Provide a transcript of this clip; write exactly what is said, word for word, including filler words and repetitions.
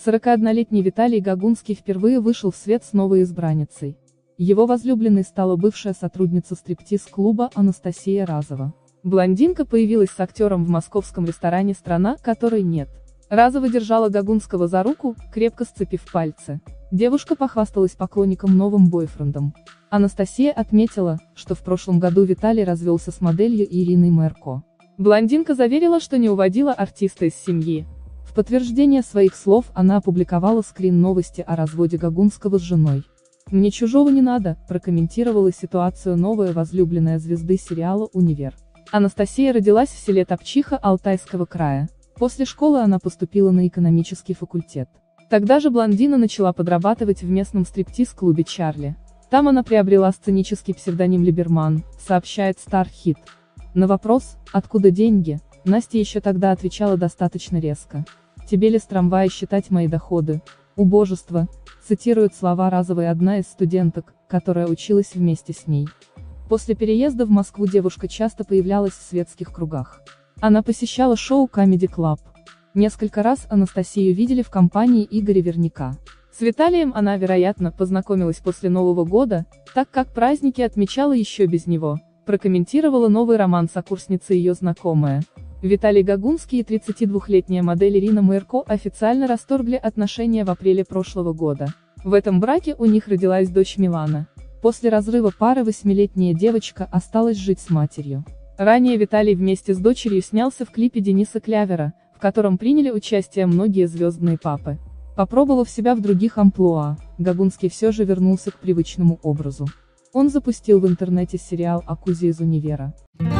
сорокаоднолетний Виталий Гогунский впервые вышел в свет с новой избранницей. Его возлюбленной стала бывшая сотрудница стриптиз-клуба Анастасия Разова. Блондинка появилась с актером в московском ресторане «Страна, которой нет». Разова держала Гогунского за руку, крепко сцепив пальцы. Девушка похвасталась поклонникам новым бойфрендом. Анастасия отметила, что в прошлом году Виталий развелся с моделью Ириной Мэрко. Блондинка заверила, что не уводила артиста из семьи. В подтверждение своих слов она опубликовала скрин новости о разводе Гогунского с женой. «Мне чужого не надо», прокомментировала ситуацию новая возлюбленная звезды сериала «Универ». Анастасия родилась в селе Топчиха Алтайского края. После школы она поступила на экономический факультет. Тогда же блондина начала подрабатывать в местном стриптиз-клубе «Чарли». Там она приобрела сценический псевдоним Либерман, сообщает Стархит. На вопрос «Откуда деньги?» Настя еще тогда отвечала достаточно резко. «Тебе ли с трамвая считать мои доходы? Убожество», цитирует слова Разовой одна из студенток, которая училась вместе с ней. После переезда в Москву девушка часто появлялась в светских кругах. Она посещала шоу Comedy Club. Несколько раз Анастасию видели в компании Игоря Верняка. С Виталием она, вероятно, познакомилась после Нового года, так как праздники отмечала еще без него, прокомментировала новый роман сокурсницы ее знакомая. Виталий Гогунский и тридцатидвухлетняя модель Ирина Мэрко официально расторгли отношения в апреле прошлого года. В этом браке у них родилась дочь Милана. После разрыва пары восьмилетняя девочка осталась жить с матерью. Ранее Виталий вместе с дочерью снялся в клипе Дениса Клявера, в котором приняли участие многие звездные папы. Попробовав себя в других амплуа, Гогунский все же вернулся к привычному образу. Он запустил в интернете сериал о Кузе из «Универа».